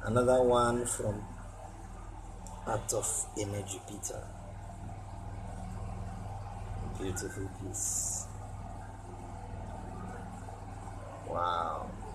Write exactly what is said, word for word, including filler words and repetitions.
Another one from Art of Eneji Peter. Beautiful piece. Wow.